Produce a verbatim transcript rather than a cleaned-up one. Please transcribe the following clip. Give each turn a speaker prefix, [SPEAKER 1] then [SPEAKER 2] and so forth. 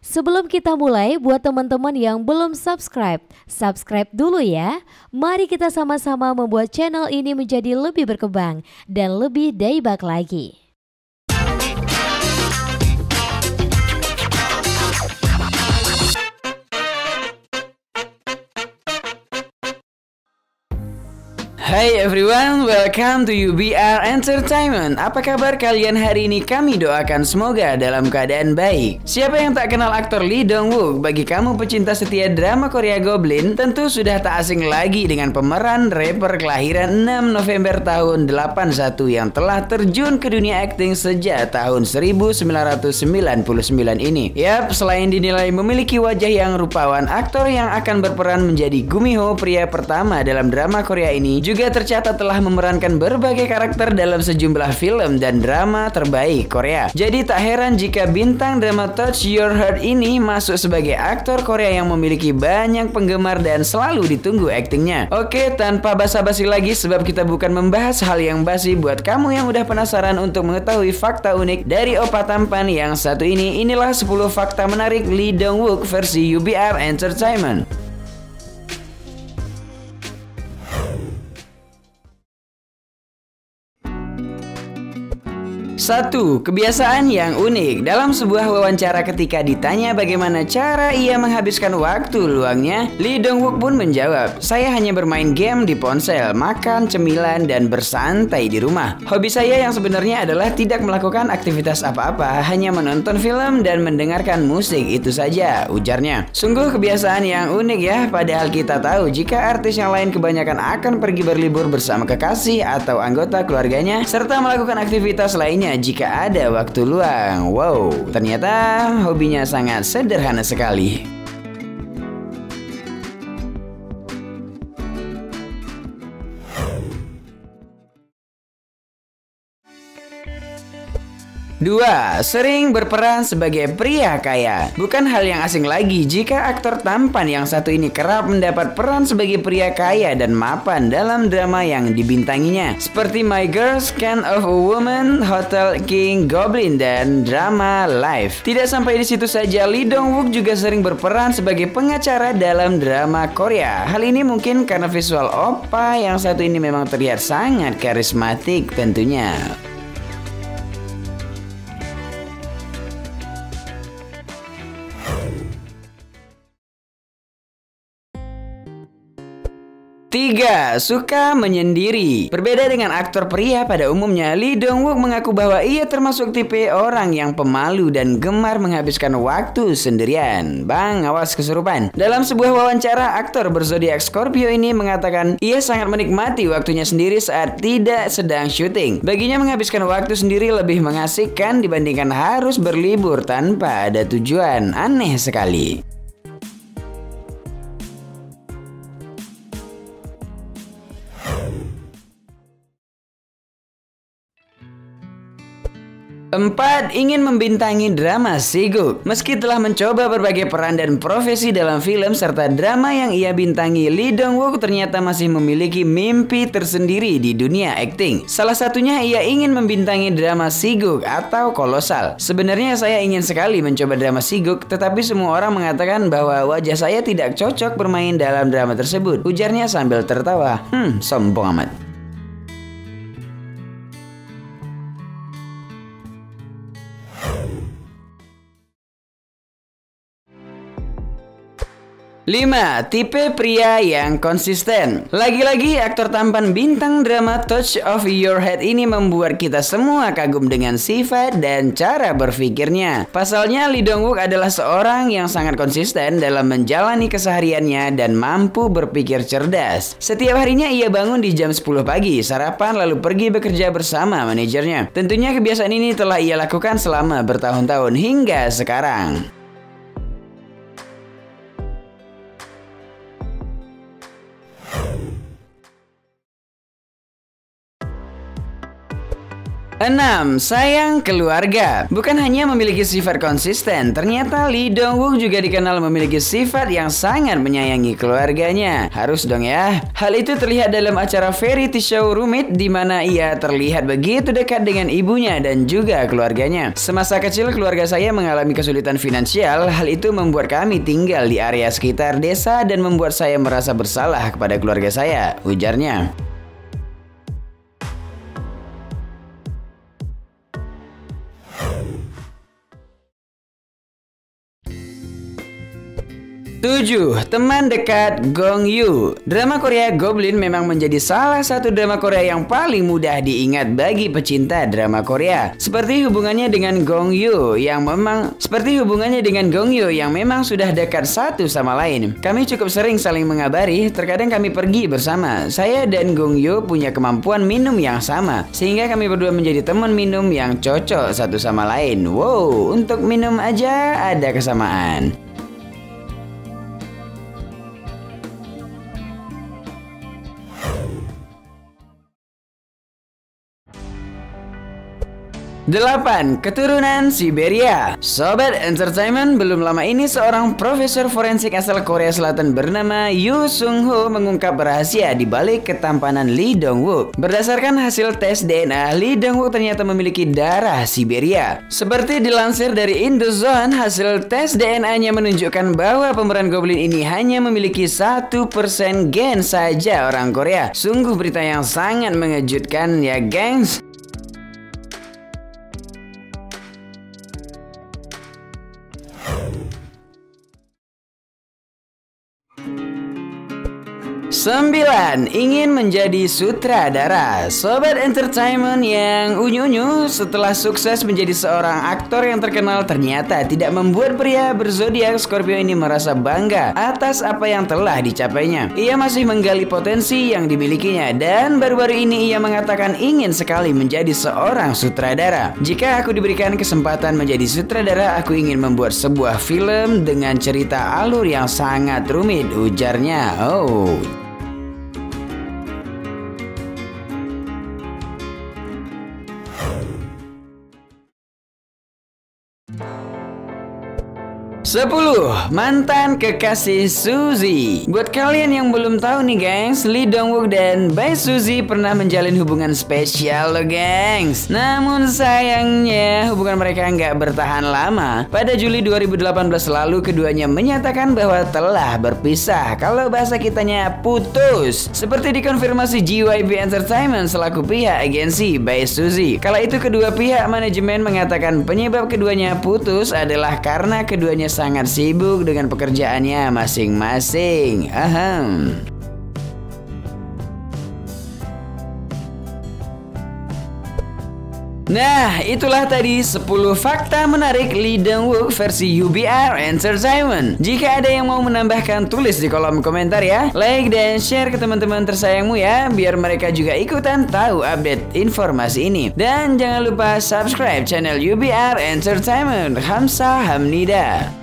[SPEAKER 1] Sebelum kita mulai, buat teman-teman yang belum subscribe, subscribe dulu ya. Mari kita sama-sama membuat channel ini menjadi lebih berkembang dan lebih daybak lagi.
[SPEAKER 2] Hai everyone, welcome to U B R Entertainment. Apa kabar kalian hari ini? Kami doakan semoga dalam keadaan baik. Siapa yang tak kenal aktor Lee Dong Wook? Bagi kamu pecinta setia drama Korea Goblin, tentu sudah tak asing lagi dengan pemeran rapper kelahiran enam November tahun delapan puluh satu yang telah terjun ke dunia akting sejak tahun seribu sembilan ratus sembilan puluh sembilan ini. Yap, selain dinilai memiliki wajah yang rupawan, aktor yang akan berperan menjadi Gumiho, pria pertama dalam drama Korea ini, juga juga tercatat telah memerankan berbagai karakter dalam sejumlah film dan drama terbaik Korea. Jadi tak heran jika bintang drama Touch Your Heart ini masuk sebagai aktor Korea yang memiliki banyak penggemar dan selalu ditunggu aktingnya. Oke, tanpa basa-basi lagi, sebab kita bukan membahas hal yang basi, buat kamu yang udah penasaran untuk mengetahui fakta unik dari Oppa tampan yang satu ini, inilah sepuluh fakta menarik Lee Dong Wook versi U B R Entertainment. Satu. Kebiasaan yang unik. Dalam sebuah wawancara ketika ditanya bagaimana cara ia menghabiskan waktu luangnya, Lee Dong Wook pun menjawab, "Saya hanya bermain game di ponsel, makan cemilan, dan bersantai di rumah. Hobi saya yang sebenarnya adalah tidak melakukan aktivitas apa-apa, hanya menonton film dan mendengarkan musik, itu saja," ujarnya. Sungguh kebiasaan yang unik ya, padahal kita tahu jika artis yang lain kebanyakan akan pergi berlibur bersama kekasih atau anggota keluarganya, serta melakukan aktivitas lainnya jika ada waktu luang. Wow, ternyata hobinya sangat sederhana sekali. Dua. Sering berperan sebagai pria kaya. Bukan hal yang asing lagi jika aktor tampan yang satu ini kerap mendapat peran sebagai pria kaya dan mapan dalam drama yang dibintanginya, seperti My Girls, Kind of a Woman, Hotel King, Goblin, dan drama Life. Tidak sampai di situ saja, Lee Dong Wook juga sering berperan sebagai pengacara dalam drama Korea. Hal ini mungkin karena visual Oppa yang satu ini memang terlihat sangat karismatik tentunya. Tiga. Suka menyendiri. Berbeda dengan aktor pria pada umumnya, Lee Dong Wook mengaku bahwa ia termasuk tipe orang yang pemalu dan gemar menghabiskan waktu sendirian. Bang, awas kesurupan. Dalam sebuah wawancara, aktor berzodiak Scorpio ini mengatakan ia sangat menikmati waktunya sendiri saat tidak sedang syuting. Baginya menghabiskan waktu sendiri lebih mengasihkan dibandingkan harus berlibur tanpa ada tujuan. Aneh sekali. Empat. Ingin membintangi drama Siguk. Meski telah mencoba berbagai peran dan profesi dalam film serta drama yang ia bintangi, Lee Dong Wook ternyata masih memiliki mimpi tersendiri di dunia akting. Salah satunya ia ingin membintangi drama Siguk atau Kolosal. Sebenarnya saya ingin sekali mencoba drama Siguk, tetapi semua orang mengatakan bahwa wajah saya tidak cocok bermain dalam drama tersebut, ujarnya sambil tertawa. Hmm, sombong amat. Lima. Tipe pria yang konsisten. Lagi-lagi aktor tampan bintang drama Touch of Your Heart ini membuat kita semua kagum dengan sifat dan cara berpikirnya. Pasalnya Lee Dong Wook adalah seorang yang sangat konsisten dalam menjalani kesehariannya dan mampu berpikir cerdas. Setiap harinya ia bangun di jam sepuluh pagi, sarapan lalu pergi bekerja bersama manajernya. Tentunya kebiasaan ini telah ia lakukan selama bertahun-tahun hingga sekarang. enam. Sayang keluarga. Bukan hanya memiliki sifat konsisten, ternyata Lee Dong Wook juga dikenal memiliki sifat yang sangat menyayangi keluarganya. Harus dong ya. Hal itu terlihat dalam acara variety show Rumit, di mana ia terlihat begitu dekat dengan ibunya dan juga keluarganya. Semasa kecil keluarga saya mengalami kesulitan finansial. Hal itu membuat kami tinggal di area sekitar desa dan membuat saya merasa bersalah kepada keluarga saya, ujarnya. tujuh. Teman dekat Gong Yoo. Drama Korea Goblin memang menjadi salah satu drama Korea yang paling mudah diingat bagi pecinta drama Korea. Seperti hubungannya dengan Gong Yoo yang memang seperti hubungannya dengan Gong Yoo yang memang sudah dekat satu sama lain. Kami cukup sering saling mengabari, terkadang kami pergi bersama. Saya dan Gong Yoo punya kemampuan minum yang sama, sehingga kami berdua menjadi teman minum yang cocok satu sama lain. Wow, untuk minum aja ada kesamaan. delapan. Keturunan Siberia. Sobat Entertainment, belum lama ini seorang profesor forensik asal Korea Selatan bernama Yoo Sung Ho mengungkap rahasia di balik ketampanan Lee Dong Wook. Berdasarkan hasil tes D N A, Lee Dong Wook ternyata memiliki darah Siberia. Seperti dilansir dari Indozone, hasil tes D N A-nya menunjukkan bahwa pemeran Goblin ini hanya memiliki satu persen gen saja orang Korea. Sungguh berita yang sangat mengejutkan ya, gengs. sembilan. Ingin menjadi sutradara. Sobat Entertainment yang unyu-unyu, setelah sukses menjadi seorang aktor yang terkenal, ternyata tidak membuat pria berzodiak Scorpio ini merasa bangga atas apa yang telah dicapainya. Ia masih menggali potensi yang dimilikinya dan baru-baru ini ia mengatakan ingin sekali menjadi seorang sutradara. Jika aku diberikan kesempatan menjadi sutradara, aku ingin membuat sebuah film dengan cerita alur yang sangat rumit, ujarnya. Oh. sepuluh. Mantan kekasih Suzy. Buat kalian yang belum tahu nih gengs, Lee Dong Wook dan Bae Suzy pernah menjalin hubungan spesial loh gengs. Namun sayangnya hubungan mereka nggak bertahan lama. Pada Juli dua ribu delapan belas lalu keduanya menyatakan bahwa telah berpisah. Kalau bahasa kitanya putus. Seperti dikonfirmasi J Y P Entertainment selaku pihak agensi Bae Suzy. Kala itu kedua pihak manajemen mengatakan penyebab keduanya putus adalah karena keduanya sangat sibuk dengan pekerjaannya masing-masing. Ahem. Nah, itulah tadi sepuluh fakta menarik Lee Dong Wook versi U B R Entertainment. Jika ada yang mau menambahkan, tulis di kolom komentar ya. Like dan share ke teman-teman tersayangmu ya, biar mereka juga ikutan tahu update informasi ini. Dan jangan lupa subscribe channel U B R Entertainment. Hamsa Hamnida.